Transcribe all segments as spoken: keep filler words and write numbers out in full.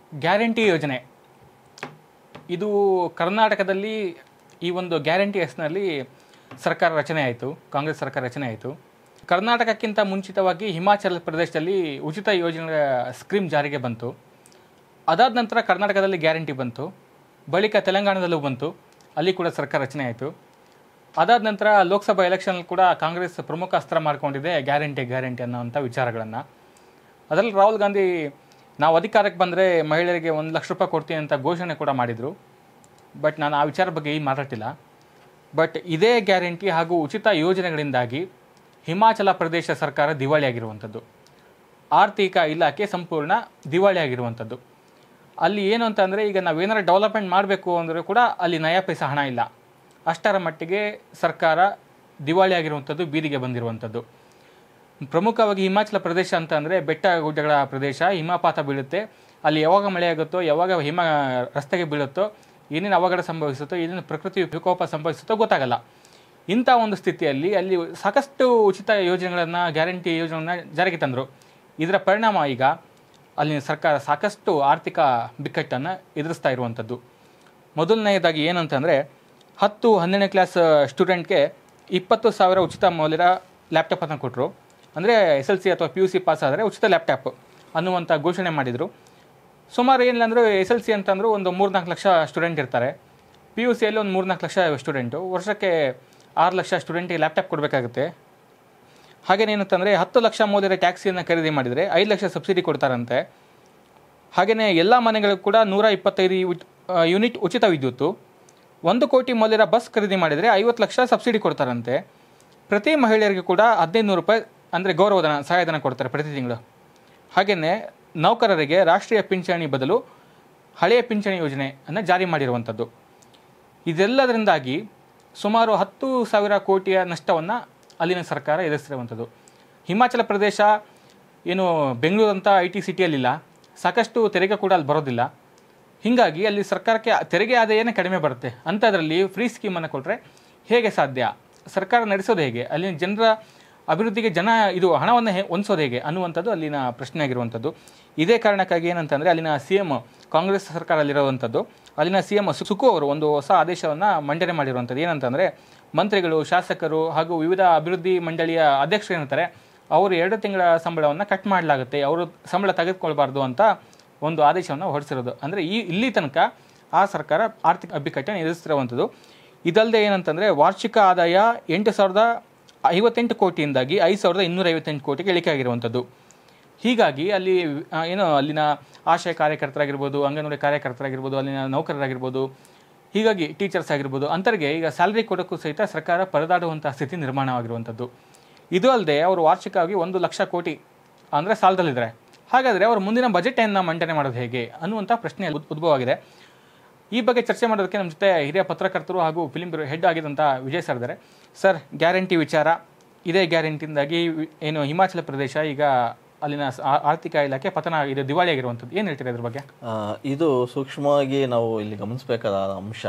Guarantee ಯೋಜನೆ ಇದು ಕರ್ನಾಟಕದಲ್ಲಿ ಈ ಒಂದು ಗ್ಯಾರಂಟಿ ಹೆಸರಿನಲ್ಲಿ ಸರ್ಕಾರ ರಚನೆ ಆಯಿತು, ಕಾಂಗ್ರೆಸ್ ಸರ್ಕಾರ ರಚನೆ ಆಯಿತು. ಕರ್ನಾಟಕಕ್ಕಿಂತ ಮುಂಚಿತವಾಗಿ ಹಿಮಾಚಲ ಪ್ರದೇಶದಲ್ಲಿ ಉಚಿತ ಯೋಜನೆ ಸ್ಕೀಮ್ ಜಾರಿಗೆ ಬಂತು. ಅದಾದ ನಂತರ ಕರ್ನಾಟಕದಲ್ಲಿ ಗ್ಯಾರಂಟಿ ಬಂತು, ಬಳಿಕ ತೆಲಂಗಾಣದಲ್ಲೂ ಬಂತು, ಅಲ್ಲಿ ಕೂಡ ಸರ್ಕಾರ ರಚನೆ ಆಯಿತು. ಅದಾದ ನಂತರ ಲೋಕಸಭಾ ಎಲೆಕ್ಷನಲ್ಲಿ ಕೂಡ ಕಾಂಗ್ರೆಸ್ ಪ್ರಮುಖ ಅಸ್ತ್ರ ಮಾಡಿಕೊಂಡಿದೆ ಗ್ಯಾರಂಟಿ ಗ್ಯಾರಂಟಿ ಅನ್ನೋವಂಥ ವಿಚಾರಗಳನ್ನು. ಅದರಲ್ಲಿ ರಾಹುಲ್ ಗಾಂಧಿ ನಾವು ಅಧಿಕಾರಕ್ಕೆ ಬಂದರೆ ಮಹಿಳೆಯರಿಗೆ ಒಂದು ಲಕ್ಷ ರೂಪಾಯಿ ಕೊಡ್ತೀನಿ ಅಂತ ಘೋಷಣೆ ಕೂಡ ಮಾಡಿದರು. ಬಟ್ ನಾನು ಆ ವಿಚಾರ ಬಗ್ಗೆ ಈಗ ಮಾತಾಡ್ತಿಲ್ಲ. ಬಟ್ ಇದೇ ಗ್ಯಾರಂಟಿ ಹಾಗೂ ಉಚಿತ ಯೋಜನೆಗಳಿಂದಾಗಿ ಹಿಮಾಚಲ ಪ್ರದೇಶ ಸರ್ಕಾರ ದಿವಾಳಿಯಾಗಿರುವಂಥದ್ದು, ಆರ್ಥಿಕ ಇಲಾಖೆ ಸಂಪೂರ್ಣ ದಿವಾಳಿಯಾಗಿರುವಂಥದ್ದು. ಅಲ್ಲಿ ಏನು ಅಂತಂದರೆ, ಈಗ ನಾವೇನಾರು ಡೆವಲಪ್ಮೆಂಟ್ ಮಾಡಬೇಕು ಅಂದರೆ ಕೂಡ ಅಲ್ಲಿ ನಯಾ ಪೈಸಾ ಹಣ ಇಲ್ಲ, ಅಷ್ಟರ ಮಟ್ಟಿಗೆ ಸರ್ಕಾರ ದಿವಾಳಿಯಾಗಿರುವಂಥದ್ದು, ಬೀದಿಗೆ ಬಂದಿರುವಂಥದ್ದು. ಪ್ರಮುಖವಾಗಿ ಹಿಮಾಚಲ ಪ್ರದೇಶ ಅಂತ ಅಂದರೆ ಬೆಟ್ಟ ಗುಡ್ಡಗಳ ಪ್ರದೇಶ, ಹಿಮಪಾತ ಬೀಳುತ್ತೆ. ಅಲ್ಲಿ ಯಾವಾಗ ಮಳೆ ಆಗುತ್ತೋ, ಯಾವಾಗ ಹಿಮ ರಸ್ತೆಗೆ ಬೀಳುತ್ತೋ, ಏನೇನು ಅವಘಡ ಸಂಭವಿಸುತ್ತೋ, ಏನೇನು ಪ್ರಕೃತಿ ವಿಕೋಪ ಸಂಭವಿಸುತ್ತೋ ಗೊತ್ತಾಗಲ್ಲ. ಇಂಥ ಒಂದು ಸ್ಥಿತಿಯಲ್ಲಿ ಅಲ್ಲಿ ಸಾಕಷ್ಟು ಉಚಿತ ಯೋಜನೆಗಳನ್ನು, ಗ್ಯಾರಂಟಿ ಯೋಜನೆಗಳನ್ನು ಜಾರಿಗೆ ತಂದರು. ಇದರ ಪರಿಣಾಮ ಈಗ ಅಲ್ಲಿನ ಸರ್ಕಾರ ಸಾಕಷ್ಟು ಆರ್ಥಿಕ ಬಿಕ್ಕಟ್ಟನ್ನು ಎದುರಿಸ್ತಾ ಇರುವಂಥದ್ದು. ಮೊದಲನೆಯದಾಗಿ ಏನಂತಂದರೆ, ಹತ್ತು ಹನ್ನೆರಡನೇ ಕ್ಲಾಸ್ ಸ್ಟೂಡೆಂಟ್ಗೆ ಇಪ್ಪತ್ತು ಸಾವಿರ ಉಚಿತ ಮೌಲ್ಯದ ಲ್ಯಾಪ್ಟಾಪನ್ನು ಕೊಟ್ಟರು. ಅಂದರೆ ಎಸ್ ಎಲ್ ಸಿ ಅಥವಾ ಪಿ ಯು ಸಿ ಪಾಸ್ ಆದರೆ ಉಚಿತ ಲ್ಯಾಪ್ಟಾಪ್ ಅನ್ನುವಂಥ ಘೋಷಣೆ ಮಾಡಿದರು. ಸುಮಾರು ಏನಿಲ್ಲ ಅಂದರೂ ಎಸ್ ಎಲ್ ಸಿ ಅಂತಂದರೂ ಒಂದು ಮೂರು ನಾಲ್ಕು ಲಕ್ಷ ಸ್ಟೂಡೆಂಟ್ ಇರ್ತಾರೆ, ಪಿ ಯು ಸಿಯಲ್ಲಿ ಒಂದು ಮೂರು ನಾಲ್ಕು ಲಕ್ಷ ಸ್ಟೂಡೆಂಟು, ವರ್ಷಕ್ಕೆ ಆರು ಲಕ್ಷ ಸ್ಟೂಡೆಂಟಿಗೆ ಲ್ಯಾಪ್ಟಾಪ್ ಕೊಡಬೇಕಾಗುತ್ತೆ. ಹಾಗೇನೇನಂತಂದರೆ ಹತ್ತು ಲಕ್ಷ ಮೌಲ್ಯದ ಟ್ಯಾಕ್ಸಿಯನ್ನು ಖರೀದಿ ಮಾಡಿದರೆ ಐದು ಲಕ್ಷ ಸಬ್ಸಿಡಿ ಕೊಡ್ತಾರಂತೆ. ಹಾಗೆಯೇ ಎಲ್ಲ ಮನೆಗಳಿಗೂ ಕೂಡ ನೂರ ಇಪ್ಪತ್ತೈದು ಯೂನಿಟ್ ಉಚಿತ ವಿದ್ಯುತ್ತು, ಒಂದು ಕೋಟಿ ಮೌಲ್ಯದ ಬಸ್ ಖರೀದಿ ಮಾಡಿದರೆ ಐವತ್ತು ಲಕ್ಷ ಸಬ್ಸಿಡಿ ಕೊಡ್ತಾರಂತೆ. ಪ್ರತಿ ಮಹಿಳೆಯರಿಗೆ ಕೂಡ ಹದಿನೈದು ನೂರು ರೂಪಾಯಿ ಅಂದರೆ ಗೌರವಧನ ಸಹಾಯಧನ ಕೊಡ್ತಾರೆ ಪ್ರತಿ ತಿಂಗಳು. ಹಾಗೆಯೇ ನೌಕರರಿಗೆ ರಾಷ್ಟ್ರೀಯ ಪಿಂಚಣಿ ಬದಲು ಹಳೆಯ ಪಿಂಚಣಿ ಯೋಜನೆಯನ್ನು ಜಾರಿ ಮಾಡಿರುವಂಥದ್ದು. ಇದೆಲ್ಲದರಿಂದಾಗಿ ಸುಮಾರು ಹತ್ತು ಸಾವಿರ ಕೋಟಿಯ ನಷ್ಟವನ್ನು ಅಲ್ಲಿನ ಸರ್ಕಾರ ಎದುರಿಸಿರುವಂಥದ್ದು. ಹಿಮಾಚಲ ಪ್ರದೇಶ ಏನು ಬೆಂಗಳೂರು ಅಂತ ಐ ಟಿ ಸಿಟಿಯಲ್ಲಿಲ್ಲ, ಸಾಕಷ್ಟು ತೆರಿಗೆ ಕೂಡ ಅಲ್ಲಿ ಬರೋದಿಲ್ಲ. ಹೀಗಾಗಿ ಅಲ್ಲಿ ಸರ್ಕಾರಕ್ಕೆ ತೆರಿಗೆ ಆದಾಯನೇ ಕಡಿಮೆ ಬರುತ್ತೆ. ಅಂಥದ್ರಲ್ಲಿ ಫ್ರೀ ಸ್ಕೀಮನ್ನು ಕೊಟ್ಟರೆ ಹೇಗೆ ಸಾಧ್ಯ, ಸರ್ಕಾರ ನಡೆಸೋದು ಹೇಗೆ, ಅಲ್ಲಿನ ಜನರ ಅಭಿವೃದ್ಧಿಗೆ ಜನ ಇದು ಹಣವನ್ನು ಹೇ ಹೊಂದಿಸೋದು ಹೇಗೆ ಅನ್ನುವಂಥದ್ದು ಅಲ್ಲಿನ ಪ್ರಶ್ನೆ ಆಗಿರುವಂಥದ್ದು. ಇದೇ ಕಾರಣಕ್ಕಾಗಿ ಏನಂತಂದರೆ, ಅಲ್ಲಿನ ಸಿ ಎಮ್ ಕಾಂಗ್ರೆಸ್ ಸರ್ಕಾರ ಅಲ್ಲಿರುವಂಥದ್ದು, ಅಲ್ಲಿನ ಸಿ ಎಮ್ ಸುಕು ಅವರು ಒಂದು ಹೊಸ ಆದೇಶವನ್ನು ಮಂಡನೆ ಮಾಡಿರುವಂಥದ್ದು. ಏನಂತಂದರೆ, ಮಂತ್ರಿಗಳು, ಶಾಸಕರು ಹಾಗೂ ವಿವಿಧ ಅಭಿವೃದ್ಧಿ ಮಂಡಳಿಯ ಅಧ್ಯಕ್ಷರು ಏನಿರ್ತಾರೆ ಅವರು ಎರಡು ತಿಂಗಳ ಸಂಬಳವನ್ನು ಕಟ್ ಮಾಡಲಾಗುತ್ತೆ, ಅವರು ಸಂಬಳ ತೆಗೆದುಕೊಳ್ಬಾರ್ದು ಅಂತ ಒಂದು ಆದೇಶವನ್ನು ಹೊರಡಿಸಿರೋದು. ಅಂದರೆ ಈ ಇಲ್ಲಿ ತನಕ ಆ ಸರ್ಕಾರ ಆರ್ಥಿಕ ಬಿಕ್ಕಟ್ಟನ್ನು ಎದುರಿಸ್ತಿರುವಂಥದ್ದು. ಇದಲ್ಲದೆ ಏನಂತಂದರೆ, ವಾರ್ಷಿಕ ಆದಾಯ ಎಂಟು ಸಾವಿರದ ಐವತ್ತೆಂಟು ಕೋಟಿಯಿಂದಾಗಿ ಐದು ಸಾವಿರದ ಇನ್ನೂರ ಐವತ್ತೆಂಟು ಕೋಟಿಗೆ ಇಳಿಕೆ ಆಗಿರುವಂಥದ್ದು. ಹೀಗಾಗಿ ಅಲ್ಲಿ ಏನು ಅಲ್ಲಿನ ಆಶಯ ಕಾರ್ಯಕರ್ತರಾಗಿರ್ಬೋದು, ಅಂಗನವಾಡಿ ಕಾರ್ಯಕರ್ತರಾಗಿರ್ಬೋದು, ಅಲ್ಲಿನ ನೌಕರರಾಗಿರ್ಬೋದು, ಹೀಗಾಗಿ ಟೀಚರ್ಸ್ ಆಗಿರ್ಬೋದು, ಅಂಥವ್ರಿಗೆ ಈಗ ಸ್ಯಾಲ್ರಿ ಕೊಡೋಕ್ಕೂ ಸಹಿತ ಸರ್ಕಾರ ಪರದಾಡುವಂಥ ಸ್ಥಿತಿ ನಿರ್ಮಾಣವಾಗಿರುವಂಥದ್ದು. ಇದು ಅಲ್ಲದೆ ಅವರು ವಾರ್ಷಿಕವಾಗಿ ಒಂದು ಲಕ್ಷ ಕೋಟಿ ಅಂದರೆ ಸಾಲದಲ್ಲಿದ್ದಾರೆ. ಹಾಗಾದರೆ ಅವರು ಮುಂದಿನ ಬಜೆಟನ್ನು ಮಂಡನೆ ಮಾಡೋದು ಹೇಗೆ ಅನ್ನುವಂಥ ಪ್ರಶ್ನೆ ಉದ್ಭವ ಆಗಿದೆ. ಈ ಬಗ್ಗೆ ಚರ್ಚೆ ಮಾಡೋದಕ್ಕೆ ನಮ್ಮ ಜೊತೆ ಹಿರಿಯ ಪತ್ರಕರ್ತರು ಹಾಗೂ ಫಿಲಿಂ ಬ್ಯೂರೋ ಹೆಡ್ ಆಗಿದ್ದಂಥ ವಿಜಯ್ ಸರ್ ಇದ್ದಾರೆ. ಸರ್, ಗ್ಯಾರಂಟಿ ವಿಚಾರ, ಇದೇ ಗ್ಯಾರಂಟಿಯಿಂದಾಗಿ ಏನು ಹಿಮಾಚಲ ಪ್ರದೇಶ ಈಗ ಅಲ್ಲಿನ ಆರ್ಥಿಕ ಇಲಾಖೆ ಪತನ ಆಗಿದೆ, ದಿವಾಳಿ ಆಗಿರುವಂಥದ್ದು, ಏನು ಹೇಳ್ತೀರಾ ಇದ್ರ ಬಗ್ಗೆ? ಇದು ಸೂಕ್ಷ್ಮವಾಗಿ ನಾವು ಇಲ್ಲಿ ಗಮನಿಸಬೇಕಾದ ಅಂಶ.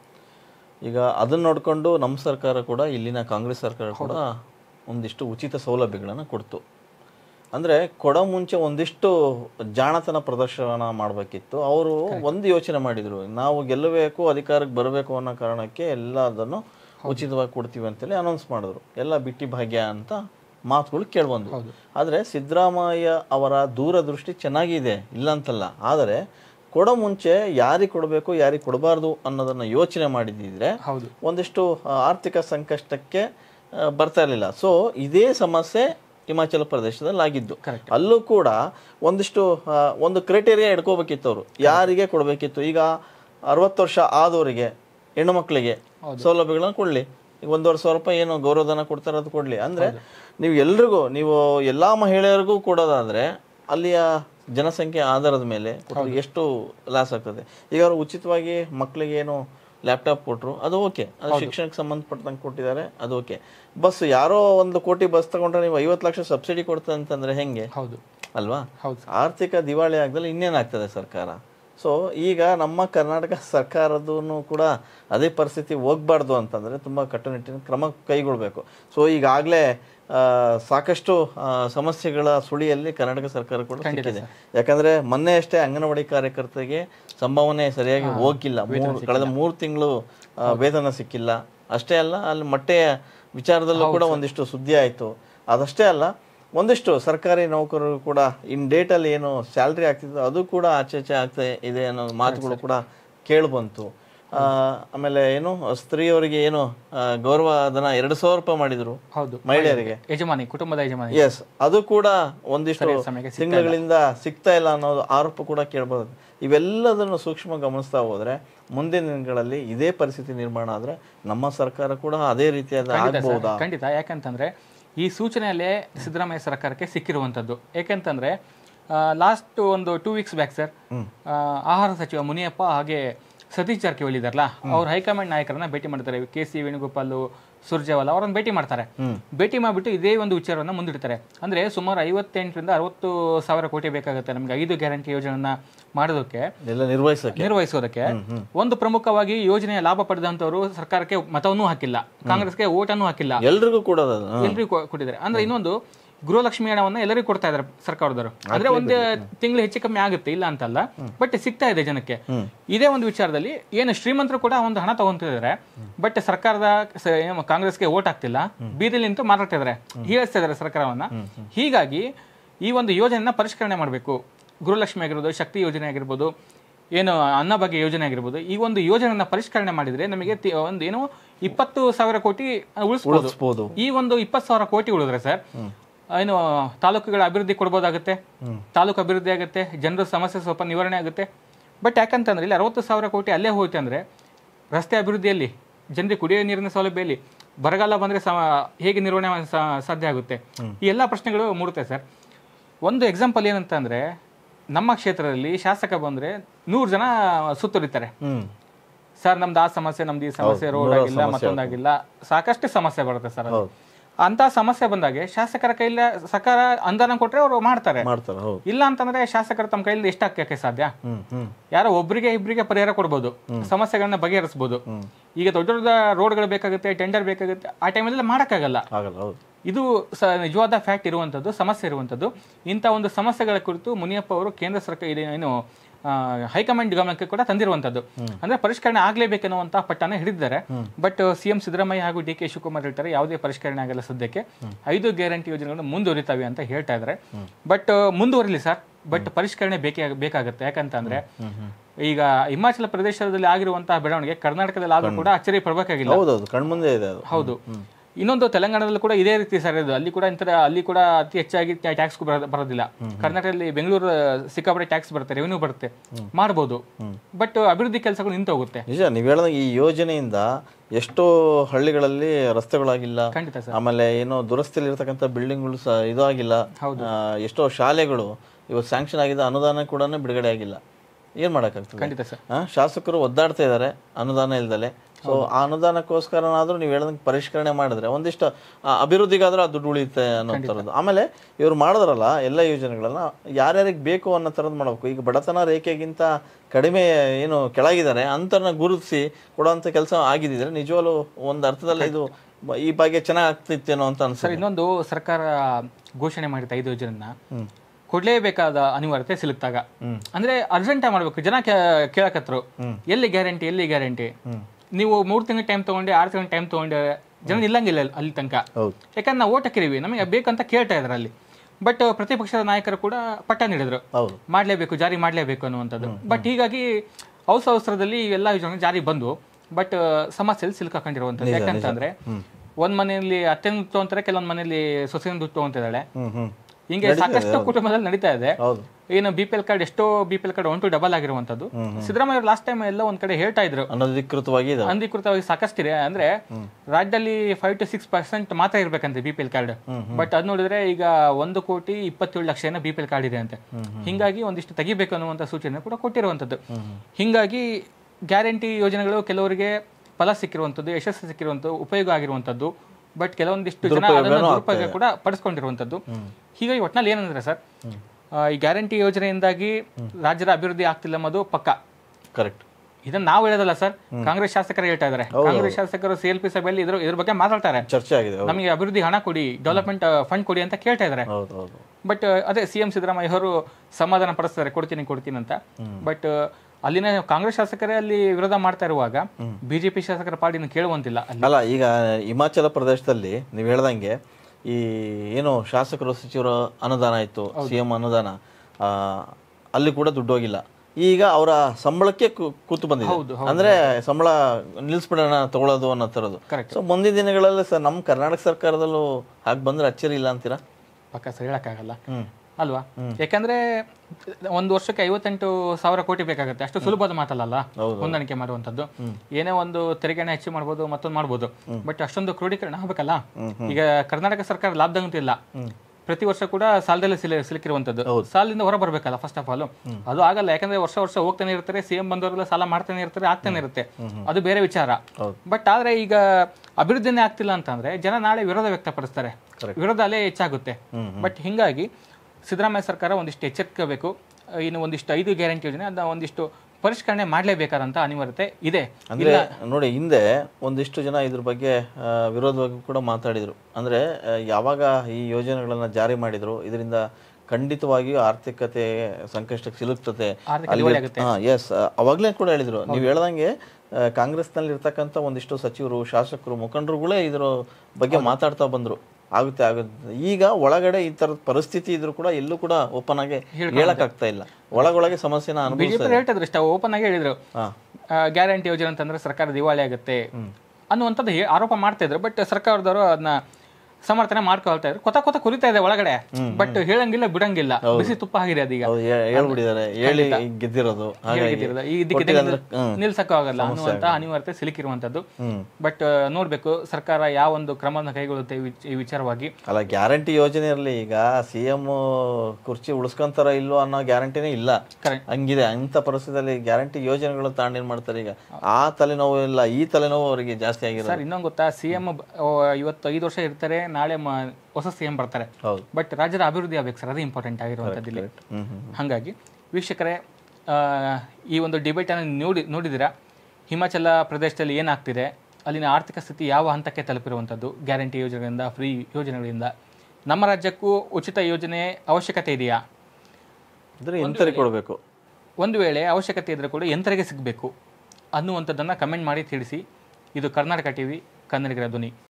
ಈಗ ಅದನ್ನು ನೋಡಿಕೊಂಡು ನಮ್ಮ ಸರ್ಕಾರ ಕೂಡ, ಇಲ್ಲಿನ ಕಾಂಗ್ರೆಸ್ ಸರ್ಕಾರ ಕೂಡ ಒಂದಿಷ್ಟು ಉಚಿತ ಸೌಲಭ್ಯಗಳನ್ನು ಕೊಡ್ತು. ಅಂದರೆ ಕೊಡೋ ಮುಂಚೆ ಒಂದಿಷ್ಟು ಜಾಣತನ ಪ್ರದರ್ಶನ ಮಾಡಬೇಕಿತ್ತು. ಅವರು ಒಂದು ಯೋಚನೆ ಮಾಡಿದರು, ನಾವು ಗೆಲ್ಲಬೇಕು, ಅಧಿಕಾರಕ್ಕೆ ಬರಬೇಕು ಅನ್ನೋ ಕಾರಣಕ್ಕೆ ಎಲ್ಲದನ್ನು ಉಚಿತವಾಗಿ ಕೊಡ್ತೀವಿ ಅಂತೇಳಿ ಅನೌನ್ಸ್ ಮಾಡಿದ್ರು. ಎಲ್ಲ ಬಿಟ್ಟಿ ಭಾಗ್ಯ ಅಂತ ಮಾತುಗಳು ಕೇಳಿಬಂದು. ಆದರೆ ಸಿದ್ದರಾಮಯ್ಯ ಅವರ ದೂರದೃಷ್ಟಿ ಚೆನ್ನಾಗಿದೆ, ಇಲ್ಲ ಅಂತಲ್ಲ. ಆದರೆ ಕೊಡೋ ಮುಂಚೆ ಯಾರಿಗೆ ಕೊಡಬೇಕು, ಯಾರಿಗೆ ಕೊಡಬಾರ್ದು ಅನ್ನೋದನ್ನು ಯೋಚನೆ ಮಾಡಿದ್ದಿದ್ರೆ ಒಂದಿಷ್ಟು ಆರ್ಥಿಕ ಸಂಕಷ್ಟಕ್ಕೆ ಬರ್ತಾ ಇರಲಿಲ್ಲ. ಸೊ ಇದೇ ಸಮಸ್ಯೆ ಹಿಮಾಚಲ ಪ್ರದೇಶದಲ್ಲಿ ಆಗಿದ್ದು. ಅಲ್ಲೂ ಕೂಡ ಒಂದಿಷ್ಟು ಒಂದು ಕ್ರೈಟೇರಿಯಾ ಇಟ್ಕೋಬೇಕಿತ್ತು ಅವರು, ಯಾರಿಗೆ ಕೊಡಬೇಕಿತ್ತು. ಈಗ ಅರವತ್ತು ವರ್ಷ ಆದವರಿಗೆ, ಹೆಣ್ಣು ಮಕ್ಕಳಿಗೆ ಸೌಲಭ್ಯಗಳನ್ನ ಕೊಡಲಿ. ಈಗ ಒಂದೂವರೆ ಸಾವಿರ ರೂಪಾಯಿ ಏನು ಗೌರವಧನ ಕೊಡ್ತಾರೆ ಅದು ಕೊಡಲಿ. ಅಂದರೆ ನೀವು ಎಲ್ರಿಗೂ, ನೀವು ಎಲ್ಲ ಮಹಿಳೆಯರಿಗೂ ಕೊಡೋದಾದರೆ ಅಲ್ಲಿಯ ಜನಸಂಖ್ಯೆ ಆಧಾರದ ಮೇಲೆ ಎಷ್ಟು ಲಾಸ್ ಆಗ್ತದೆ. ಈಗ ಅವರು ಉಚಿತವಾಗಿ ಮಕ್ಕಳಿಗೆ ಏನು ಲ್ಯಾಪ್ಟಾಪ್ ಕೊಟ್ಟರು, ಅದು ಓಕೆ, ಅದು ಶಿಕ್ಷಣಕ್ಕೆ ಸಂಬಂಧಪಟ್ಟಂಗೆ ಕೊಟ್ಟಿದ್ದಾರೆ, ಅದು ಓಕೆ. ಬಸ್ ಯಾರೋ ಒಂದು ಕೋಟಿ ಬಸ್ ತಗೊಂಡ್ರೆ ನೀವು ಐವತ್ತು ಲಕ್ಷ ಸಬ್ಸಿಡಿ ಕೊಡ್ತದೆ ಅಂತಂದ್ರೆ ಹೆಂಗೆ? ಹೌದು ಅಲ್ವಾ? ಆರ್ಥಿಕ ದಿವಾಳಿ ಆಗದಲ್ಲಿ ಇನ್ನೇನಾಗ್ತದೆ ಸರ್ಕಾರ. ಸೊ ಈಗ ನಮ್ಮ ಕರ್ನಾಟಕ ಸರ್ಕಾರದೂ ಕೂಡ ಅದೇ ಪರಿಸ್ಥಿತಿ ಹೋಗ್ಬಾರ್ದು ಅಂತಂದರೆ ತುಂಬ ಕಟ್ಟುನಿಟ್ಟಿನ ಕ್ರಮ ಕೈಗೊಳ್ಳಬೇಕು. ಸೊ ಈಗಾಗಲೇ ಸಾಕಷ್ಟು ಸಮಸ್ಯೆಗಳ ಸುಳಿಯಲ್ಲಿ ಕರ್ನಾಟಕ ಸರ್ಕಾರ ಕೂಡ ಸಿಕ್ಕಿದೆ. ಯಾಕಂದ್ರೆ ಮೊನ್ನೆ ಅಷ್ಟೇ ಅಂಗನವಾಡಿ ಕಾರ್ಯಕರ್ತರಿಗೆ ಸಂಭಾವನೆ ಸರಿಯಾಗಿ ಹೋಗಿಲ್ಲ, ಮೂರು ಕಳೆದ ಮೂರು ತಿಂಗಳು ವೇತನ ಸಿಕ್ಕಿಲ್ಲ. ಅಷ್ಟೇ ಅಲ್ಲ, ಅಲ್ಲಿ ಮೊಟ್ಟೆಯ ವಿಚಾರದಲ್ಲೂ ಕೂಡ ಒಂದಿಷ್ಟು ಸುದ್ದಿ ಆಯಿತು. ಅದಷ್ಟೇ ಅಲ್ಲ, ಒಂದಿಷ್ಟು ಸರ್ಕಾರಿ ನೌಕರರು ಕೂಡ ಇನ್ ಡೇಟಲ್ಲಿ ಏನು ಸ್ಯಾಲ್ರಿ ಆಗ್ತಿತ್ತು ಅದು ಕೂಡ ಆಚೆ ಆಗ್ತಾ ಇದೆ ಅನ್ನೋ ಮಾತುಗಳು ಕೂಡ ಕೇಳಿಬಂತು. ಆಮೇಲೆ ಏನು ಸ್ತ್ರೀಯವರಿಗೆ ಏನು ಗೌರವ ಧನ ಎರಡು ಸಾವಿರ ರೂಪಾಯಿ ಮಾಡಿದ್ರು ಮಹಿಳೆಯರಿಗೆ, ಯಜಮಾನಿ ಕುಟುಂಬದ ಯಜಮಾನಿ. ಎಸ್, ಅದು ಕೂಡ ಒಂದಿಷ್ಟು ತಿಂಗಳಿಂದ ಸಿಗ್ತಾ ಇಲ್ಲ ಅನ್ನೋದು ಆರೋಪ ಕೂಡ ಕೇಳಬಹುದು. ಇವೆಲ್ಲದನ್ನು ಸೂಕ್ಷ್ಮ ಗಮನಿಸ್ತಾ ಹೋದ್ರೆ ಮುಂದಿನ ದಿನಗಳಲ್ಲಿ ಇದೇ ಪರಿಸ್ಥಿತಿ ನಿರ್ಮಾಣ ಆದ್ರೆ ನಮ್ಮ ಸರ್ಕಾರ ಕೂಡ ಅದೇ ರೀತಿಯಾದ ಆಗಬಹುದಾ? ಖಂಡಿತ. ಯಾಕಂತಂದ್ರೆ ಈ ಸೂಚನೆಯಲ್ಲೇ ಸಿದ್ದರಾಮಯ್ಯ ಸರ್ಕಾರಕ್ಕೆ ಸಿಕ್ಕಿರುವಂತದ್ದು. ಯಾಕಂತಂದ್ರೆ ಲಾಸ್ಟ್ ಒಂದು ಟೂ ವೀಕ್ಸ್ ಬ್ಯಾಕ್ ಸರ್, ಆಹಾರ ಸಚಿವ ಮುನಿಯಪ್ಪ ಹಾಗೆ ಸತೀಶ್ ಜಾರಕಿಹೊಳಿ ಇದಾರಲ್ಲ, ಅವ್ರು ಹೈಕಮಾಂಡ್ ನಾಯಕರನ್ನ ಭೇಟಿ ಮಾಡ್ತಾರೆ. ಕೆ ಸಿ ವೇಣುಗೋಪಾಲ್, ಸುರ್ಜೇವಾಲಾ ಅವರನ್ನು ಭೇಟಿ ಮಾಡ್ತಾರೆ. ಭೇಟಿ ಮಾಡಿಬಿಟ್ಟು ಇದೇ ಒಂದು ವಿಚಾರವನ್ನ ಮುಂದಿಡ್ತಾರೆ. ಅಂದ್ರೆ ಸುಮಾರು ಐವತ್ತೆಂಟರಿಂದ ಅರವತ್ತು ಸಾವಿರ ಕೋಟಿ ಬೇಕಾಗುತ್ತೆ ನಮ್ಗೆ ಐದು ಗ್ಯಾರಂಟಿ ಯೋಜನೆಯನ್ನ ಮಾಡೋದಕ್ಕೆ, ನಿರ್ವಹಿಸೋದಕ್ಕೆ. ಒಂದು ಪ್ರಮುಖವಾಗಿ ಯೋಜನೆಯ ಲಾಭ ಪಡೆದಂತವರು ಸರ್ಕಾರಕ್ಕೆ ಮತವನ್ನೂ ಹಾಕಿಲ್ಲ, ಕಾಂಗ್ರೆಸ್ಗೆ ಓಟನ್ನು ಹಾಕಿಲ್ಲ, ಎಲ್ರಿಗೂ ಕೂಡ ಎಲ್ರಿಗೂ ಕೊಟ್ಟಿದ್ದಾರೆ. ಅಂದ್ರೆ ಇನ್ನೊಂದು ಗೃಹಲಕ್ಷ್ಮಿ ಹಣವನ್ನ ಎಲ್ಲರಿಗೂ ಕೊಡ್ತಾ ಇದಾರೆ ಸರ್ಕಾರದವರು. ಅಂದ್ರೆ ಒಂದು ತಿಂಗಳು ಹೆಚ್ಚು ಕಮ್ಮಿ ಆಗುತ್ತೆ, ಇಲ್ಲ ಅಂತಲ್ಲ, ಬಟ್ ಸಿಗ್ತಾ ಇದೆ ಜನಕ್ಕೆ. ಇದೇ ಒಂದು ವಿಚಾರದಲ್ಲಿ ಏನು ಶ್ರೀಮಂತರು ಕೂಡ ಒಂದು ಹಣ ತಗೊಂತಿದ್ದಾರೆ, ಬಟ್ ಸರ್ಕಾರದ ಕಾಂಗ್ರೆಸ್ಗೆ ಓಟ್ ಆಗ್ತಿಲ್ಲ, ಬೀದಿಲಿ ನಿಂತು ಮಾರಾಡ್ತಾ ಇದಾರೆ, ಹೀಳಿಸ್ತಾ ಇದಾರೆ ಸರ್ಕಾರವನ್ನ. ಹೀಗಾಗಿ ಈ ಒಂದು ಯೋಜನೆಯನ್ನ ಪರಿಷ್ಕರಣೆ ಮಾಡಬೇಕು. ಗೃಹಲಕ್ಷ್ಮಿ ಆಗಿರ್ಬೋದು, ಶಕ್ತಿ ಯೋಜನೆ ಆಗಿರ್ಬೋದು, ಏನು ಅನ್ನಭಾಗ್ಯ ಯೋಜನೆ ಆಗಿರ್ಬೋದು, ಈ ಒಂದು ಯೋಜನೆಯನ್ನ ಪರಿಷ್ಕರಣೆ ಮಾಡಿದ್ರೆ ನಮಗೆ ಒಂದು ಏನು ಇಪ್ಪತ್ತು ಸಾವಿರ ಕೋಟಿ ಉಳಿಸ್ಬೋದು. ಈ ಒಂದು ಇಪ್ಪತ್ತು ಸಾವಿರ ಕೋಟಿ ಉಳಿದ್ರೆ ಸರ್ ಏನು ತಾಲೂಕುಗಳ ಅಭಿವೃದ್ಧಿ ಕೊಡ್ಬೋದಾಗುತ್ತೆ, ತಾಲೂಕು ಅಭಿವೃದ್ಧಿ ಆಗುತ್ತೆ, ಜನರ ಸಮಸ್ಯೆ ಸ್ವಲ್ಪ ನಿವಾರಣೆ ಆಗುತ್ತೆ. ಬಟ್ ಯಾಕಂತಂದ್ರೆ ಇಲ್ಲಿ ಅರವತ್ತು ಸಾವಿರ ಕೋಟಿ ಅಲ್ಲೇ ಹೋಯ್ತು ಅಂದ್ರೆ ರಸ್ತೆ ಅಭಿವೃದ್ಧಿಯಲ್ಲಿ, ಜನರಿಗೆ ಕುಡಿಯೋ ನೀರಿನ ಸೌಲಭ್ಯದಲ್ಲಿ, ಬರಗಾಲ ಬಂದ್ರೆ ಹೇಗೆ ನಿರ್ವಹಣೆ ಸಾಧ್ಯ ಆಗುತ್ತೆ, ಈ ಎಲ್ಲ ಪ್ರಶ್ನೆಗಳು ಮೂಡುತ್ತೆ ಸರ್. ಒಂದು ಎಕ್ಸಾಂಪಲ್ ಏನಂತ ಅಂದ್ರೆ, ನಮ್ಮ ಕ್ಷೇತ್ರದಲ್ಲಿ ಶಾಸಕ ಬಂದ್ರೆ ನೂರು ಜನ ಸುತ್ತುರಿತಾರೆ. ಸರ್ ನಮ್ದು ಆ ಸಮಸ್ಯೆ, ನಮ್ದು ಈ ಸಮಸ್ಯೆ, ರೋಡ್ ಆಗಿಲ್ಲ, ಮತ್ತೊಂದಾಗಿಲ್ಲ, ಸಾಕಷ್ಟು ಸಮಸ್ಯೆ ಬರುತ್ತೆ ಸರ್. ಅಂತ ಸಮಸ್ಯೆ ಬಂದಾಗೆ ಶಾಸಕರ ಕೈಲಿ ಸರ್ಕಾರ ಅನುದಾನ ಕೊಟ್ರೆ ಅವರು ಮಾಡ್ತಾರೆ. ಇಲ್ಲ ಅಂತಂದ್ರೆ ಶಾಸಕರು ತಮ್ಮ ಕೈಲಿ ಎಷ್ಟಾಗಕ್ಕೆ ಸಾಧ್ಯ? ಯಾರೋ ಒಬ್ರಿಗೆ ಇಬ್ರಿಗೆ ಪರಿಹಾರ ಕೊಡ್ಬೋದು, ಸಮಸ್ಯೆಗಳನ್ನ ಬಗೆಹರಿಸಬಹುದು. ಈಗ ದೊಡ್ಡ ದೊಡ್ಡ ರೋಡ್ಗಳು ಬೇಕಾಗುತ್ತೆ, ಟೆಂಡರ್ ಬೇಕಾಗುತ್ತೆ, ಆ ಟೈಮಲ್ಲಿ ಮಾಡಕ್ಕಾಗಲ್ಲ. ಇದು ನಿಜವಾದ ಫ್ಯಾಕ್ಟ್ ಇರುವಂತದ್ದು, ಸಮಸ್ಯೆ ಇರುವಂತದ್ದು. ಇಂಥ ಒಂದು ಸಮಸ್ಯೆಗಳ ಕುರಿತು ಮುನಿಯಪ್ಪ ಅವರು ಕೇಂದ್ರ ಸರ್ಕಾರ ಏನು ಹೈಕಮಾಂಡ್ ಗಮನಕ್ಕೆ ಕೂಡ ತಂದಿರುವಂತದ್ದು. ಅಂದ್ರೆ ಪರಿಷ್ಕರಣೆ ಆಗ್ಲೇಬೇಕೆನ್ನುವಂತ ಪಟ್ಟಣ ಹಿಡಿದಿದ್ದಾರೆ. ಬಟ್ ಸಿಎಂ ಸಿದ್ದರಾಮಯ್ಯ ಹಾಗೂ ಡಿ ಕೆ ಶಿವಕುಮಾರ್ ಹೇಳ್ತಾರೆ ಯಾವುದೇ ಪರಿಷ್ಕರಣೆ ಆಗಲ್ಲ, ಸದ್ಯಕ್ಕೆ ಐದು ಗ್ಯಾರಂಟಿ ಯೋಜನೆಗಳು ಮುಂದುವರಿತಾವೆ ಅಂತ ಹೇಳ್ತಾ ಇದ್ದಾರೆ. ಬಟ್ ಮುಂದುವರಿಲಿ ಸರ್, ಬಟ್ ಪರಿಷ್ಕರಣೆ ಬೇಕೇ ಬೇಕಾಗುತ್ತೆ. ಯಾಕಂತಂದ್ರೆ ಈಗ ಹಿಮಾಚಲ ಪ್ರದೇಶದಲ್ಲಿ ಆಗಿರುವಂತಹ ಬೆಳವಣಿಗೆ ಕರ್ನಾಟಕದಲ್ಲಿ ಆದ್ರೂ ಕೂಡ ಅಚ್ಚರಿ ಪಡಬೇಕಾಗಿಲ್ಲ. ಹೌದು. ಇನ್ನೊಂದು ತೆಲಂಗಾಣದಲ್ಲಿ ಕೂಡ ಇದೇ ರೀತಿ ಸರ್ ಇದು. ಅಲ್ಲಿ ಕೂಡ ಇಂತರ ಅಲ್ಲಿ ಕೂಡ ಅತಿ ಹೆಚ್ಚಾಗಿ ಟ್ಯಾಕ್ಸ್ ಬರೋದಿಲ್ಲ. ಕರ್ನಾಟಕದಲ್ಲಿ ಬೆಂಗಳೂರು ಸಿಕ್ಕಾಪಟ್ಟೆ ಟ್ಯಾಕ್ಸ್ ಬರುತ್ತೆ, ರೆವೆನ್ಯೂ ಬರುತ್ತೆ, ಮಾಡಬಹುದು. ಬಟ್ ಅಭಿವೃದ್ಧಿ ಕೆಲಸಗಳು ನಿಂತು ಹೋಗುತ್ತೆ. ನಿಜ, ನೀವು ಹೇಳಿದಾಗ ಈ ಯೋಜನೆಯಿಂದ ಎಷ್ಟೋ ಹಳ್ಳಿಗಳಲ್ಲಿ ರಸ್ತೆಗಳಾಗಿಲ್ಲ, ಆಮೇಲೆ ಏನೋ ದುರಸ್ತಿಯಲ್ಲಿ ಇರತಕ್ಕಂಥ ಬಿಲ್ಡಿಂಗ್ಗಳು ಸಹ ಇದು ಆಗಿಲ್ಲ. ಎಷ್ಟೋ ಶಾಲೆಗಳು ಇವತ್ತು ಸ್ಯಾಂಕ್ಷನ್ ಆಗಿದ್ದ ಅನುದಾನ ಕೂಡ ಬಿಡುಗಡೆ ಆಗಿಲ್ಲ. ಏನ್ ಮಾಡಕ್ಕಾಗ್ತದೆ? ಖಂಡಿತ ಸರ್. ಶಾಸಕರು ಒದ್ದಾಡ್ತಾ ಇದ್ದಾರೆ ಅನುದಾನ ಇಲ್ದಲೆ. ಸೊ ಆ ಅನುದಾನಕ್ಕೋಸ್ಕರನಾದ್ರೂ ನೀವು ಹೇಳದಂಗೆ ಪರಿಷ್ಕರಣೆ ಮಾಡಿದ್ರೆ ಒಂದಿಷ್ಟು ಅಭಿವೃದ್ಧಿಗಾದ್ರೂ ಆ ದುಡ್ಡು ಉಳಿಯುತ್ತೆ ಅನ್ನೋ ಥರದ್ದು. ಆಮೇಲೆ ಇವ್ರು ಮಾಡಿದ್ರಲ್ಲ ಎಲ್ಲ ಯೋಜನೆಗಳನ್ನ ಯಾರ್ಯಾರಿಗೆ ಬೇಕು ಅನ್ನೋ ಥರದ್ದು ಮಾಡಬೇಕು. ಈಗ ಬಡತನ ರೇಖೆಗಿಂತ ಕಡಿಮೆ ಏನು ಕೆಳಗಿದ್ದಾರೆ ಅಂತರನ್ನ ಗುರುತಿಸಿ ಕೊಡುವಂಥ ಕೆಲಸ ಆಗಿದ್ದಿದ್ರೆ ನಿಜವಾಗ್ಲೂ ಒಂದು ಅರ್ಥದಲ್ಲಿ ಇದು ಈ ಬಗ್ಗೆ ಚೆನ್ನಾಗಿ ಆಗ್ತಿತ್ತೇನೋ ಅಂತ ಅನ್ಸುತ್ತೆ. ಇನ್ನೊಂದು ಸರ್ಕಾರ ಘೋಷಣೆ ಮಾಡಿದ ಐದು ಯೋಜನೆಯನ್ನ ಕೊಡ್ಲೇಬೇಕಾದ ಅನಿವಾರ್ಯತೆ ಸಿಲುಕ್ತಾಗ ಅಂದ್ರೆ ಅರ್ಜೆಂಟ್ ಮಾಡ್ಬೇಕು. ಜನ ಕೇಳಕತ್ರು ಎಲ್ಲಿ ಗ್ಯಾರಂಟಿ, ಎಲ್ಲಿ ಗ್ಯಾರಂಟಿ. ನೀವು ಮೂರ್ ತಿಂಗಳ ಟೈಮ್ ತಗೊಂಡೆ, ಆರು ತಿಂಗಳ ಟೈಮ್ ತಗೊಂಡೆ, ಜನ ನಿಲ್ಲಂಗಿಲ್ಲ ಅಲ್ಲಿ ತನಕ. ಯಾಕಂದ್ರೆ ನಾವು ಓಟ್ ಹಾಕಿರಿವಿ, ನಮಗೆ ಬೇಕಂತ ಕೇಳ್ತಾ ಇದಾರೆ ಅಲ್ಲಿ. ಬಟ್ ಪ್ರತಿಪಕ್ಷದ ನಾಯಕರು ಕೂಡ ಪಟ್ಟ ನೀಡಿದ್ರು, ಮಾಡ್ಲೇಬೇಕು, ಜಾರಿ ಮಾಡ್ಲೇಬೇಕು ಅನ್ನುವಂಥದ್ದು. ಬಟ್ ಹೀಗಾಗಿ ಅವಸರದಲ್ಲಿ ಇವೆಲ್ಲ ಯೋಜನೆ ಜಾರಿ ಬಂದು ಬಟ್ ಸಮಸ್ಯೆಯಲ್ಲಿ ಸಿಲುಕಾಕೊಂಡಿರುವಂಥದ್ದು. ಯಾಕಂತಂದ್ರೆ ಒಂದ್ ಮನೆಯಲ್ಲಿ ಅತ್ತೆನ ತಗೊಂತಾರೆ, ಕೆಲವೊಂದ್ ಮನೆಯಲ್ಲಿ ಸೊಸೆನ ದುಡ್ಡು ತಗೊಂತಿದ್ದಾಳೆ. ಹಿಂಗೆ ಸಾಕಷ್ಟು ಕುಟುಂಬದಲ್ಲಿ ನಡೀತಾ ಇದೆ. ಏನು ಬಿ ಪಿ ಎಲ್ ಕಾರ್ಡ್ ಎಷ್ಟೋ B P L card one two double ಆಗಿರುವಂತದ್ದು. ಸಿದ್ದರಾಮಯ್ಯ ಲಾಸ್ಟ್ ಟೈಮ್ ಎಲ್ಲ ಒಂದ್ ಕಡೆ ಹೇಳ್ತಾ ಇದ್ರು ಅನಧಿಕೃತವಾಗಿ ಅನಧಿಕೃತವಾಗಿ ಸಾಕಷ್ಟಿದೆ. ಅಂದ್ರೆ ರಾಜ್ಯದಲ್ಲಿ ಫೈವ್ ಟು ಸಿಕ್ಸ್ ಪರ್ಸೆಂಟ್ ಮಾತ್ರ ಇರ್ಬೇಕಂತೆ B P L card. But ಅದ್ ನೋಡಿದ್ರೆ ಈಗ ಒಂದು ಕೋಟಿ ಇಪ್ಪತ್ತೇಳು ಲಕ್ಷ ಏನೋ ಬಿ ಪಿ ಎಲ್ ಕಾರ್ಡ್ ಇದೆ ಅಂತೆ. ಹಿಂಗಾಗಿ ಒಂದಿಷ್ಟು ತೆಗಿಬೇಕು ಅನ್ನುವಂತ ಸೂಚನೆ ಕೂಡ ಕೊಟ್ಟಿರುವಂತದ್ದು. ಹಿಂಗಾಗಿ ಗ್ಯಾರಂಟಿ ಯೋಜನೆಗಳು ಕೆಲವರಿಗೆ ಫಲ ಸಿಕ್ಕಿರುವಂತದ್ದು, ಯಶಸ್ಸು ಸಿಕ್ಕಿರುವಂತದ್ದು, ಉಪಯೋಗ ಆಗಿರುವಂತದ್ದು. ಬಟ್ ಕೆಲವೊಂದಿಷ್ಟು ಜನ ಅದನ್ನು ದುರುಪಯೋಗ ಕೂಡ ಪಡಿಸ್ಕೊಂಡಿರುವಂತದ್ದು. ಹೀಗಾಗಿ ಒಟ್ನಲ್ಲಿ ಏನಂದ್ರೆ ಸರ್, ಈ ಗ್ಯಾರಂಟಿ ಯೋಜನೆಯಿಂದಾಗಿ ರಾಜ್ಯದ ಅಭಿವೃದ್ಧಿ ಆಗ್ತಿಲ್ಲ ಅನ್ನೋದು ಪಕ್ಕ. ಕರೆಕ್ಟ್. ಇದನ್ನ ನಾವು ಹೇಳೋದಲ್ಲ ಸರ್, ಕಾಂಗ್ರೆಸ್ ಶಾಸಕರು ಹೇಳ್ತಾ ಇದ್ದಾರೆ. ಕಾಂಗ್ರೆಸ್ ಶಾಸಕರು ಸಿ ಎಲ್ ಪಿ ಸಭೆಯಲ್ಲಿ ಇದ್ರ ಇದ್ರ ಬಗ್ಗೆ ಮಾತಾಡ್ತಾರೆ. ಚರ್ಚೆ ಆಗಿದೆ. ನಮಗೆ ಅಭಿವೃದ್ಧಿ ಹಣ ಕೊಡಿ, ಡೆವಲಪ್ಮೆಂಟ್ ಫಂಡ್ ಕೊಡಿ ಅಂತ ಕೇಳ್ತಾ ಇದ್ದಾರೆ. ಬಟ್ ಅದೇ ಸಿ ಎಂ ಸಿದ್ದರಾಮಯ್ಯ ಅವರು ಸಮಾಧಾನ ಪಡಿಸ್ತಾರೆ, ಕೊಡ್ತೀನಿ ಕೊಡ್ತೀನಿ ಅಂತ. ಬಟ್ ಅಲ್ಲಿನ ಕಾಂಗ್ರೆಸ್ ಶಾಸಕರೇ ಅಲ್ಲಿ ವಿರೋಧ ಮಾಡ್ತಾ ಇರುವಾಗ ಬಿಜೆಪಿ ಶಾಸಕರ ಪಾರ್ಟಿನ ಕೇಳುವಂತಿಲ್ಲ. ಅಲ್ಲ, ಈಗ ಹಿಮಾಚಲ ಪ್ರದೇಶದಲ್ಲಿ ನೀವು ಹೇಳ್ದಂಗೆ ಈ ಏನು ಶಾಸಕರು ಸಚಿವರು ಅನುದಾನ ಇತ್ತು, ಸಿ ಎಂ ಅನುದಾನ, ಅಲ್ಲಿ ಕೂಡ ದುಡ್ಡು ಹೋಗಿಲ್ಲ. ಈಗ ಅವರ ಸಂಬಳಕ್ಕೆ ಕೂತು ಬಂದಿದೆ. ಅಂದ್ರೆ ಸಂಬಳ ನಿಲ್ಲಿಸ್ಬಿಡೋಣ ತಗೊಳ್ಳೋದು ಅನ್ನೋ ತರದ್ದು. ಸೊ ಮುಂದಿನ ದಿನಗಳಲ್ಲಿ ಸರ್ ನಮ್ಮ ಕರ್ನಾಟಕ ಸರ್ಕಾರದಲ್ಲೂ ಹಾಗೆ ಬಂದ್ರೆ ಅಚ್ಚರಿ ಇಲ್ಲ ಅಂತೀರಾ? ಪಕ್ಕ ಸರ್, ಹೇಳಕ್ಕಾಗಲ್ಲ ಅಲ್ವಾ? ಯಾಕಂದ್ರೆ ಒಂದು ವರ್ಷಕ್ಕೆ ಐವತ್ತೆಂಟು ಸಾವಿರ ಕೋಟಿ ಬೇಕಾಗುತ್ತೆ. ಅಷ್ಟು ಸುಲಭದ ಮಾತಲ್ಲ ಹೊಂದಾಣಿಕೆ ಮಾಡುವಂತದ್ದು. ಏನೇ ಒಂದು ತೆರಿಗೆನ ಹೆಚ್ಚು ಮಾಡ್ಬೋದು, ಮತ್ತೊಂದು ಮಾಡ್ಬೋದು, ಬಟ್ ಅಷ್ಟೊಂದು ಕ್ರೋಢೀಕರಣ ಆಗ್ಬೇಕಲ್ಲ. ಈಗ ಕರ್ನಾಟಕ ಸರ್ಕಾರ ಲಾಭದಂತಿಲ್ಲ, ಪ್ರತಿ ವರ್ಷ ಕೂಡ ಸಾಲದಲ್ಲೇ ಸಿಲ ಸಿಲುಕಿರುವಂತದ್ದು. ಸಾಲದಿಂದ ಹೊರ ಬರ್ಬೇಕಲ್ಲ ಫಸ್ಟ್ ಆಫ್ ಆಲ್. ಅದು ಆಗಲ್ಲ, ಯಾಕಂದ್ರೆ ವರ್ಷ ವರ್ಷ ಹೋಗ್ತಾನೆ ಇರ್ತಾರೆ, ಸಿಎಂ ಬಂದವರೆಲ್ಲ ಸಾಲ ಮಾಡ್ತಾನೆ ಇರ್ತಾರೆ, ಆಗ್ತಾನೆ ಇರುತ್ತೆ, ಅದು ಬೇರೆ ವಿಚಾರ. ಬಟ್ ಆದ್ರೆ ಈಗ ಅಭಿವೃದ್ಧಿನೇ ಆಗ್ತಿಲ್ಲ ಅಂತಂದ್ರೆ ಜನ ನಾಳೆ ವಿರೋಧ ವ್ಯಕ್ತಪಡಿಸ್ತಾರೆ, ವಿರೋಧ ಅಲ್ಲೇ ಹೆಚ್ಚಾಗುತ್ತೆ. ಬಟ್ ಹಿಂಗಾಗಿ ಸಿದ್ದರಾಮಯ್ಯ ಸರ್ಕಾರ ಒಂದಿಷ್ಟು ಎಚ್ಚರಿಕಬೇಕು. ಇನ್ನು ಒಂದಿಷ್ಟು ಐದು ಗ್ಯಾರಂಟಿ ಯೋಜನೆ ಅದನ್ನ ಒಂದಿಷ್ಟು ಪರಿಷ್ಕರಣೆ ಮಾಡಲೇಬೇಕಾದಂತ ಅನಿವಾರ್ಯತೆ ಇದೆ. ಅಂದ್ರೆ ನೋಡಿ, ಹಿಂದೆ ಒಂದಿಷ್ಟು ಜನ ಇದ್ರ ಬಗ್ಗೆ ವಿರೋಧವಾಗಿ ಕೂಡ ಮಾತಾಡಿದ್ರು. ಅಂದ್ರೆ ಯಾವಾಗ ಈ ಯೋಜನೆಗಳನ್ನ ಜಾರಿ ಮಾಡಿದ್ರು, ಇದರಿಂದ ಖಂಡಿತವಾಗಿಯೂ ಆರ್ಥಿಕತೆ ಸಂಕಷ್ಟಕ್ಕೆ ಸಿಲುಕ್ತದೆ. ಎಸ್, ಅವಾಗ್ಲೇ ಕೂಡ ಹೇಳಿದ್ರು. ನೀವು ಹೇಳ್ದಂಗೆ ಕಾಂಗ್ರೆಸ್ನಲ್ಲಿ ಇರ್ತಕ್ಕಂಥ ಒಂದಿಷ್ಟು ಸಚಿವರು, ಶಾಸಕರು, ಮುಖಂಡರುಗಳೇ ಇದ್ರ ಬಗ್ಗೆ ಮಾತಾಡ್ತಾ ಬಂದ್ರು. ಆಗುತ್ತೆ ಆಗುತ್ತೆ ಈಗ ಒಳಗಡೆ ಈ ತರದ ಪರಿಸ್ಥಿತಿ ಇದ್ರು ಕೂಡ ಎಲ್ಲೂ ಕೂಡ ಓಪನ್ ಆಗಿ ಹೇಳಕ್ ಆಗ್ತಾ ಇಲ್ಲ. ಒಳಗೊಳಗೆ ಸಮಸ್ಯೆನ ಬಿಜೆಪಿ ಹೇಳ್ತಿದ್ರು ಇಷ್ಟ ಓಪನ್ ಆಗಿ ಹೇಳಿದ್ರು, ಗ್ಯಾರಂಟಿ ಯೋಜನೆ ಅಂತಂದ್ರೆ ಸರ್ಕಾರ ದಿವಾಳಿ ಆಗುತ್ತೆ ಅನ್ನುವಂಥದ್ದು ಆರೋಪ ಮಾಡ್ತಾ ಇದ್ರು. ಬಟ್ ಸರ್ಕಾರದವರು ಅದನ್ನ ಸಮರ್ಥನೆ ಮಾಡ್ಕೊಳ್ತಾ ಇದ್ರು. ಕೊತ ಕೊತ ಕುರಿತಾ ಇದೆ ಒಳಗಡೆ, ಬಟ್ ಹೇಳಂಗಿಲ್ಲ ಬಿಡಂಗಿಲ್ಲ. ಬಿಸಿ ತುಪ್ಪ ಆಗಿದೆ ಅದೀಗ. ಹೇಳ್ಬಿಟ್ಟಿದ್ದಾರೆ, ಹೇಳಿ ಗೆದ್ದಿರೋದು, ಈ ಇದಕ್ಕೆ ನಿಲ್ಸಕ್ಕೂ ಆಗಲ್ಲ ಅನ್ನುವಂತ ಅನಿವಾರ್ಯತೆ ಸಿಲುಕಿರುವಂತದ್ದು. ಬಟ್ ನೋಡ್ಬೇಕು ಸರ್ಕಾರ ಯಾವ ಒಂದು ಕ್ರಮವನ್ನು ಕೈಗೊಳ್ಳುತ್ತೆ ಈ ವಿಚಾರವಾಗಿ. ಅಲ್ಲ, ಗ್ಯಾರಂಟಿ ಯೋಜನೆ ಇರಲಿ, ಈಗ ಸಿಎಂ ಕುರ್ಚಿ ಉಳಿಸ್ಕೊಂತಾರ ಇಲ್ವೋ ಅನ್ನೋ ಗ್ಯಾರಂಟಿನೇ ಇಲ್ಲ. ಹಂಗಿದೆ. ಅಂತ ಪರಿಸ್ಥಿತಿಯಲ್ಲಿ ಗ್ಯಾರಂಟಿ ಯೋಜನೆಗಳು ತಾಂಡ್ ಏನ್ ಮಾಡ್ತಾರೆ? ಈಗ ಆ ತಲೆನೋವು ಇಲ್ಲ, ಈ ತಲೆನೋವು ಅವರಿಗೆ ಜಾಸ್ತಿ ಆಗಿದೆ. ಸರ್ ಇನ್ನೊಂದು ಗೊತ್ತಾ, ಸಿಎಂ ಇವತ್ತು ಐದು ವರ್ಷ ಇರ್ತಾರೆ, ನಾಳೆ ಹೊಸ ಸಿಎಂ ಬರ್ತಾರೆ. ಬಟ್ ರಾಜ್ಯದ ಅಭಿವೃದ್ಧಿ ಆಗ್ಬೇಕು ಸರ್, ಅದು ಇಂಪಾರ್ಟೆಂಟ್ ಆಗಿರುವಂತದ್ದು. ಹಾಗಾಗಿ ವೀಕ್ಷಕರೇ, ಈ ಒಂದು ಡಿಬೇಟ್ ಅನ್ನು ನೋಡಿ ನೋಡಿದಿರಾ, ಹಿಮಾಚಲ ಪ್ರದೇಶದಲ್ಲಿ ಏನಾಗ್ತಿದೆ, ಅಲ್ಲಿನ ಆರ್ಥಿಕ ಸ್ಥಿತಿ ಯಾವ ಹಂತಕ್ಕೆ ತಲುಪಿರುವಂಥದ್ದು ಗ್ಯಾರಂಟಿ ಯೋಜನೆಗಳಿಂದ, ಫ್ರೀ ಯೋಜನೆಗಳಿಂದ. ನಮ್ಮ ರಾಜ್ಯಕ್ಕೂ ಉಚಿತ ಯೋಜನೆ ಅವಶ್ಯಕತೆ ಇದೆಯಾ? ಕೊಡಬೇಕು. ಒಂದು ವೇಳೆ ಅವಶ್ಯಕತೆ ಇದ್ದರೆ ಕೂಡ ಎಂತರಿಗೆ ಸಿಗಬೇಕು ಅನ್ನುವಂಥದ್ದನ್ನು ಕಮೆಂಟ್ ಮಾಡಿ ತಿಳಿಸಿ. ಇದು ಕರ್ನಾಟಕ ಟಿವಿ, ಕನ್ನಡಿಗರ ಧ್ವನಿ.